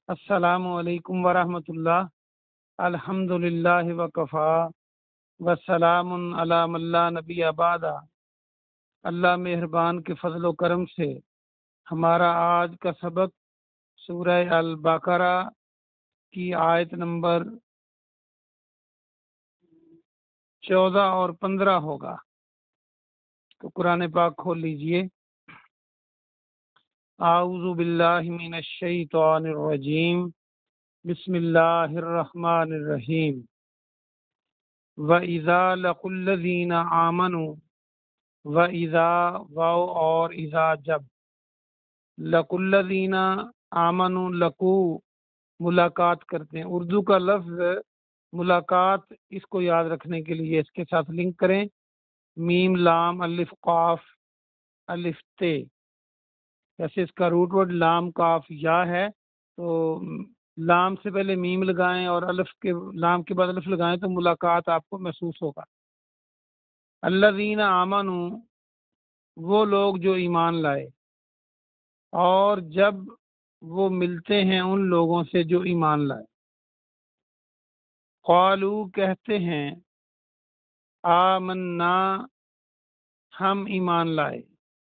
السلام علیکم ورحمۃ اللہ۔ الحمد للہ وکفا وسلام علی من لا نبی بعد۔ اللہ مہربان کے فضل و کرم سے ہمارا آج کا سبق سورہ البقرہ کی آیت نمبر 14 اور 15 ہوگا۔ تو قرآن پاک کھول لیجئے۔ اعوذ باللہ من الشیطان الرجیم، بسم اللہ الرحمن الرحیم۔ وَإِذَا لَقُوا الَّذِينَ آمَنُوا، وَإِذَا واو اور اذا جب، لَقُوا الَّذِينَ آمَنُوا، لقو ملاقات کرتے ہیں۔ اردو کا لفظ ملاقات، اس کو یاد رکھنے کے لیے اس کے ساتھ لنک کریں، میم لام الف قاف الف تے۔ جیسے اس کا روٹ ورڈ لام کاف یا ہے، تو لام سے پہلے میم لگائیں اور الف کے لام کے بعد الف لگائیں تو ملاقات آپ کو محسوس ہوگا۔ الذین آمنوا، وہ لوگ جو ایمان لائے، اور جب وہ ملتے ہیں ان لوگوں سے جو ایمان لائے، قالو کہتے ہیں، آمنا ہم ایمان لائے،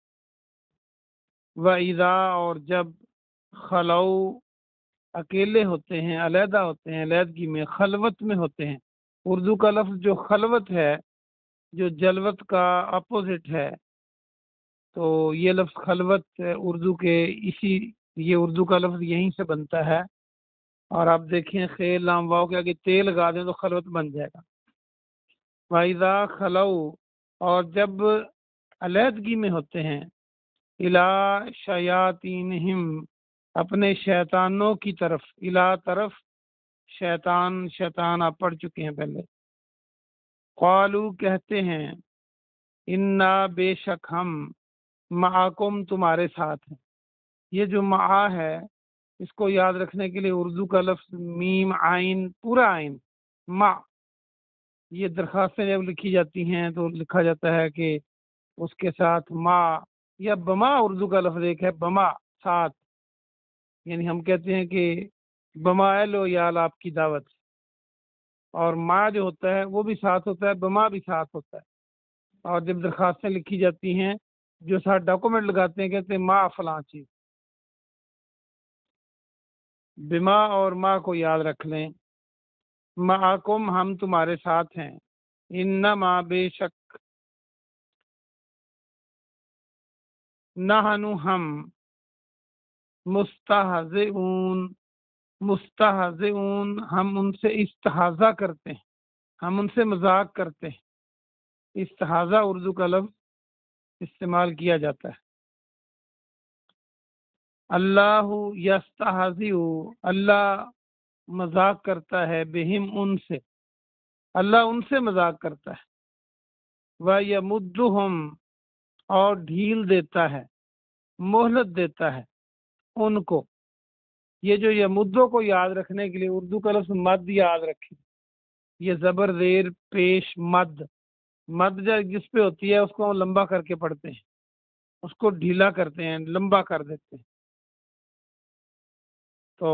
وَإِذَا اور جب خلو اکیلے ہوتے ہیں، علیحدہ ہوتے ہیں، علیحدگی میں، خلوت میں ہوتے ہیں۔ اردو کا لفظ جو خلوت ہے، جو جلوت کا اپوزٹ ہے، تو یہ لفظ خلوت اردو کے یہ اردو کا لفظ یہیں سے بنتا ہے۔ اور آپ دیکھیں خیل لام واو کے آگے تے لگا دیں تو خلوت بن جائے گا۔ وَإِذَا خلو اور جب علیحدگی میں ہوتے ہیں، اِلیٰ شیاطینہم اپنے شیطانوں کی طرف، اِلیٰ طرف، شیطان آپ پڑھ چکے ہیں پہلے۔ قالو کہتے ہیں، انا بے شک ہم، معکم تمہارے ساتھ ہیں۔ یہ جو مع ہے، اس کو یاد رکھنے کے لیے اردو کا لفظ میم عین، پورا عین، مع، یہ درخواستیں جب لکھی جاتی ہیں تو لکھا جاتا ہے کہ اس کے ساتھ مع یا بما، اردو کا لفظ ایک ہے بما، ساتھ، یعنی ہم کہتے ہیں کہ بما لو یال آپ کی دعوت، اور مع جو ہوتا ہے وہ بھی ساتھ ہوتا ہے، بما بھی ساتھ ہوتا ہے۔ اور جب درخواستیں لکھی جاتی ہیں، جو ساتھ ڈاکومنٹ لگاتے ہیں کہتے ہیں مع فلاں چیز۔ بما اور مع کو یاد رکھ لیں۔ معکم ہم تمہارے ساتھ ہیں، انما بے شک، نحن ہم، مستہزئون ہم ان سے استہزا کرتے ہیں، ہم ان سے مذاق کرتے ہیں۔ استہزا اردو کا لفظ استعمال کیا جاتا ہے۔ اللہ یستہزئ، اللہ مذاق کرتا ہے، بہم ان سے، اللہ ان سے مذاق کرتا ہے۔ وَیَمُدُّہُمْ اور ڈھیل دیتا ہے، مہلت دیتا ہے ان کو۔ یہ جو یمدوں کو یاد رکھنے کے لیے اردو کا لفظ مد یاد رکھیں، یہ زبر زیر پیش مد، مد جس پہ ہوتی ہے اس کو ہم لمبا کر کے پڑھتے ہیں، اس کو ڈھیلا کرتے ہیں، لمبا کر دیتے ہیں۔ تو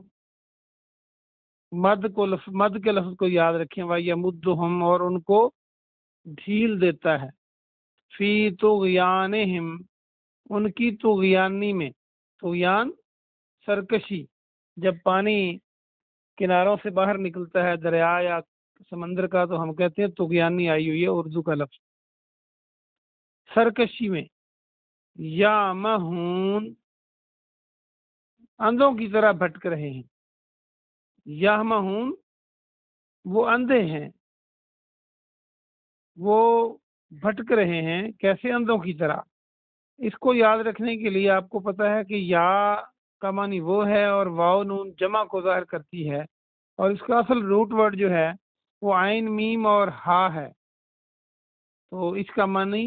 مد کے لفظ کو یاد رکھیں، وَیَمُدُّہُمْ اور ان کو ڈھیل دیتا ہے، فی طغیانہم ان کی طغیانی میں، طغیان سرکشی، جب پانی کناروں سے باہر نکلتا ہے دریا یا سمندر کا تو ہم کہتے ہیں طغیانی آئی ہوئی ہے اردو کا لفظ، سرکشی میں۔ یا مہون اندھوں کی طرح بھٹک رہے ہیں، یا مہون وہ اندھے ہیں، وہ بھٹک رہے ہیں، کیسے؟ اندھوں کی طرح۔ اس کو یاد رکھنے کے لیے آپ کو پتہ ہے کہ یا کا معنی وہ ہے اور واو نون جمع کو ظاہر کرتی ہے، اور اس کا اصل روٹ ورڈ جو ہے وہ عین میم اور ہا ہے، تو اس کا معنی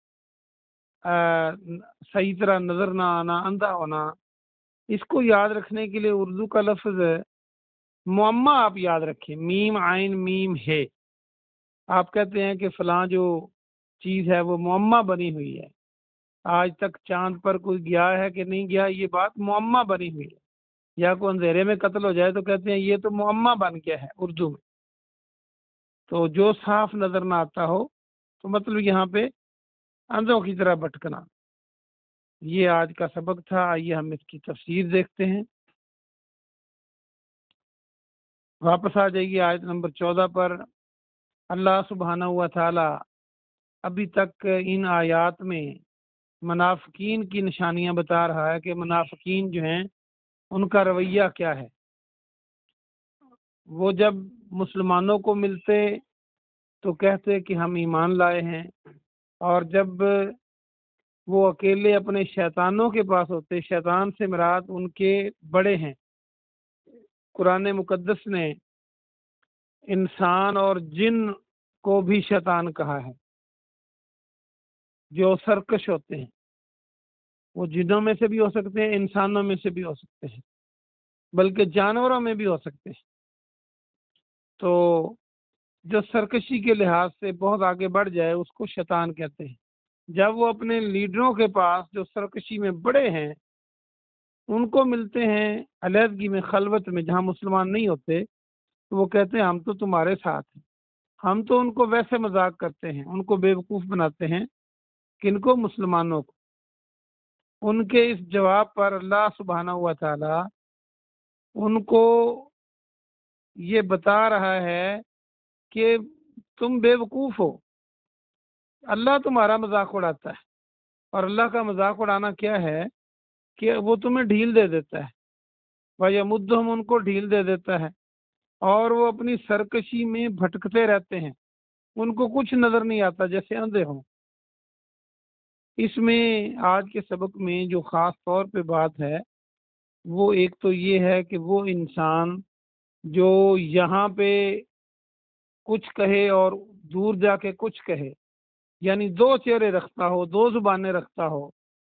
صحیح طرح نظر نہ آنا، اندھا ہونا۔ اس کو یاد رکھنے کے لیے اردو کا لفظ معمہ آپ یاد رکھیں، میم عین میم ہے۔ آپ کہتے ہیں کہ فلاں جو چیز ہے وہ معمہ بنی ہوئی ہے، آج تک چاند پر کوئی گیا ہے کہ نہیں گیا، یہ بات معمہ بنی ہوئی ہے۔ یا کوئی اندھیرے میں قتل ہو جائے تو کہتے ہیں یہ تو معمہ بن گیا ہے اردو میں، تو جو صاف نظر نہ آتا ہو، تو مطلب یہاں پہ اندھوں کی طرح بھٹکنا۔ یہ آج کا سبق تھا، آئیے ہم اس کی تفسیر دیکھتے ہیں۔ واپس آ جائیے آیت نمبر 14 پر۔ اللہ سبحانہ و تعالی ابھی تک ان آیات میں منافقین کی نشانیاں بتا رہا ہے کہ منافقین جو ہیں ان کا رویہ کیا ہے۔ وہ جب مسلمانوں کو ملتے تو کہتے کہ ہم ایمان لائے ہیں، اور جب وہ اکیلے اپنے شیطانوں کے پاس ہوتے، شیطان سے مراد ان کے بڑے ہیں۔ قرآن مقدس نے انسان اور جن کو بھی شیطان کہا ہے، جو سرکش ہوتے ہیں۔ وہ جنوں میں سے بھی ہو سکتے ہیں، انسانوں میں سے بھی ہو سکتے ہیں، بلکہ جانوروں میں بھی ہو سکتے ہیں۔ تو جو سرکشی کے لحاظ سے بہت آگے بڑھ جائے اس کو شیطان کہتے ہیں۔ جب وہ اپنے لیڈروں کے پاس جو سرکشی میں بڑے ہیں ان کو ملتے ہیں علیحدگی میں، خلوت میں، جہاں مسلمان نہیں ہوتے، تو وہ کہتے ہیں ہم تو تمہارے ساتھ ہیں۔ ہم تو ان کو ویسے مذاق کرتے ہیں، ان کو بیوقوف بناتے ہیں، کن کو؟ مسلمانوں کو۔ ان کے اس جواب پر اللہ سبحانہ و تعالی ان کو یہ بتا رہا ہے کہ تم بیوقوف ہو، اللہ تمہارا مذاق اڑاتا ہے۔ اور اللہ کا مذاق اڑانا کیا ہے کہ وہ تمہیں ڈھیل دے دیتا ہے، وَيَمُدُّهُمْ ان کو ڈھیل دے دیتا ہے، اور وہ اپنی سرکشی میں بھٹکتے رہتے ہیں، ان کو کچھ نظر نہیں آتا، جیسے اندھے ہوں۔ اس میں آج کے سبق میں جو خاص طور پہ بات ہے وہ ایک تو یہ ہے کہ وہ انسان جو یہاں پہ کچھ کہے اور دور جا کے کچھ کہے، یعنی دو چہرے رکھتا ہو، دو زبانیں رکھتا ہو،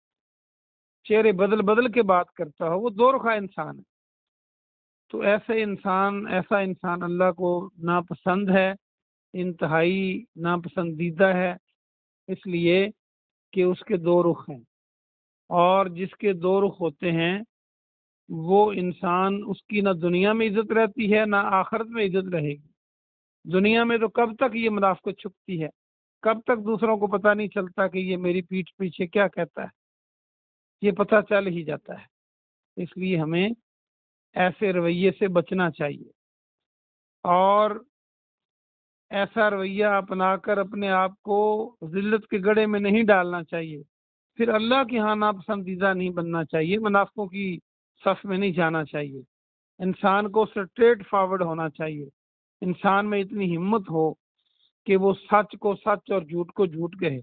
چہرے بدل بدل کے بات کرتا ہو، وہ دو رخا انسان ہے۔ تو ایسا انسان اللہ کو ناپسند ہے، انتہائی ناپسندیدہ ہے، اس لیے کہ اس کے دو رخ ہیں، اور جس کے دو رخ ہوتے ہیں وہ انسان، اس کی نہ دنیا میں عزت رہتی ہے نہ آخرت میں عزت رہے گی۔ دنیا میں تو کب تک یہ منافقت چھپتی ہے، کب تک دوسروں کو پتہ نہیں چلتا کہ یہ میری پیٹھ پیچھے کیا کہتا ہے، یہ پتہ چل ہی جاتا ہے۔ اس لیے ہمیں ایسے رویے سے بچنا چاہیے، اور ایسا رویہ اپنا کر اپنے آپ کو ذلت کے گڑھے میں نہیں ڈالنا چاہیے، پھر اللہ کے ہاں ناپسندیدہ نہیں بننا چاہیے، منافقوں کی صف میں نہیں جانا چاہیے۔ انسان کو اسٹریٹ فارورڈ ہونا چاہیے، انسان میں اتنی ہمت ہو کہ وہ سچ کو سچ اور جھوٹ کو جھوٹ کہے۔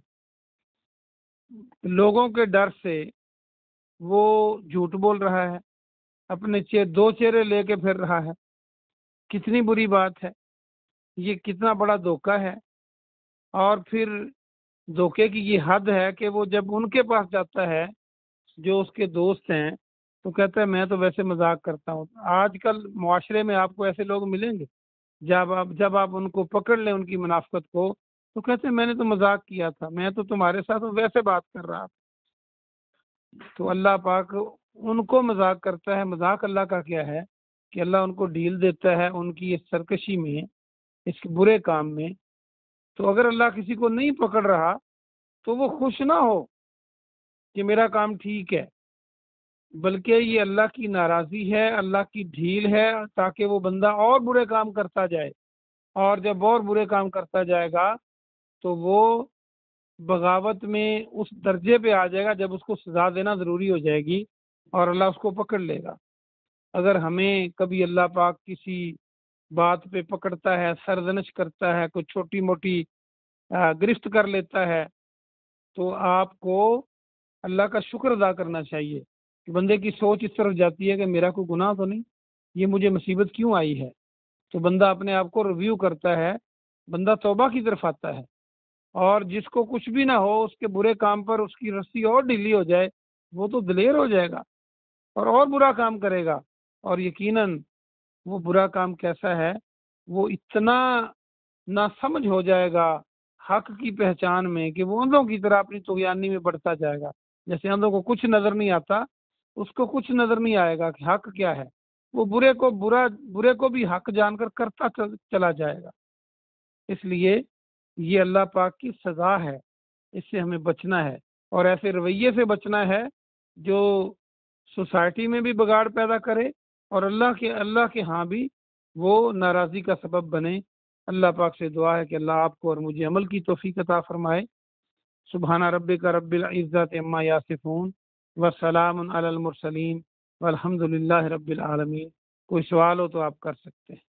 لوگوں کے ڈر سے وہ جھوٹ بول رہا ہے، اپنے دو چہرے لے کے پھر رہا ہے، کتنی بری بات ہے، یہ کتنا بڑا دھوکہ ہے۔ اور پھر دھوکے کی یہ حد ہے کہ وہ جب ان کے پاس جاتا ہے جو اس کے دوست ہیں تو کہتا ہے میں تو ویسے مذاق کرتا ہوں۔ آج کل معاشرے میں آپ کو ایسے لوگ ملیں گے، جب آپ ان کو پکڑ لیں ان کی منافقت کو، تو کہتے ہیں میں نے تو مذاق کیا تھا، میں تو تمہارے ساتھ ویسے بات کر رہا تھا۔ تو اللہ پاک ان کو مذاق کرتا ہے۔ مذاق اللہ کا کیا ہے کہ اللہ ان کو ڈھیل دیتا ہے ان کی اس سرکشی میں، اس برے کام میں۔ تو اگر اللہ کسی کو نہیں پکڑ رہا تو وہ خوش نہ ہو کہ میرا کام ٹھیک ہے، بلکہ یہ اللہ کی ناراضی ہے، اللہ کی ڈھیل ہے، تاکہ وہ بندہ اور برے کام کرتا جائے، اور جب اور برے کام کرتا جائے گا تو وہ بغاوت میں اس درجے پہ آ جائے گا جب اس کو سزا دینا ضروری ہو جائے گی، اور اللہ اس کو پکڑ لے گا۔ اگر ہمیں کبھی اللہ پاک کسی بات پہ پکڑتا ہے، سرزنش کرتا ہے، کوئی چھوٹی موٹی گرفت کر لیتا ہے، تو آپ کو اللہ کا شکر ادا کرنا چاہیے کہ بندے کی سوچ اس طرف جاتی ہے کہ میرا کوئی گناہ تو نہیں، یہ مجھے مصیبت کیوں آئی ہے۔ تو بندہ اپنے آپ کو ریویو کرتا ہے، بندہ توبہ کی طرف آتا ہے، اور جس کو کچھ بھی نہ ہو اس کے برے کام پر اس کی رسی اور ڈھیلی ہو جائے وہ تو دلیر ہو جائے گا اور برا کام کرے گا، اور یقیناً وہ برا کام کیسا ہے، وہ اتنا ناسمجھ ہو جائے گا حق کی پہچان میں کہ وہ اندھوں کی طرح اپنی طغیانی میں بڑھتا جائے گا۔ جیسے اندھوں کو کچھ نظر نہیں آتا اس کو کچھ نظر نہیں آئے گا کہ حق کیا ہے، وہ برے کو بھی حق جان کر کرتا چلا جائے گا۔ اس لیے یہ اللہ پاک کی سزا ہے، اس سے ہمیں بچنا ہے، اور ایسے رویے سے بچنا ہے جو سوسائٹی میں بھی بگاڑ پیدا کرے اور اللہ کے ہاں بھی وہ ناراضی کا سبب بنے۔ اللہ پاک سے دعا ہے کہ اللہ آپ کو اور مجھے عمل کی توفیق عطا فرمائے۔ سبحان ربک رب العزت عما یصفون وسلام علی المرسلین والحمد للہ رب العالمین۔ کوئی سوال ہو تو آپ کر سکتے ہیں۔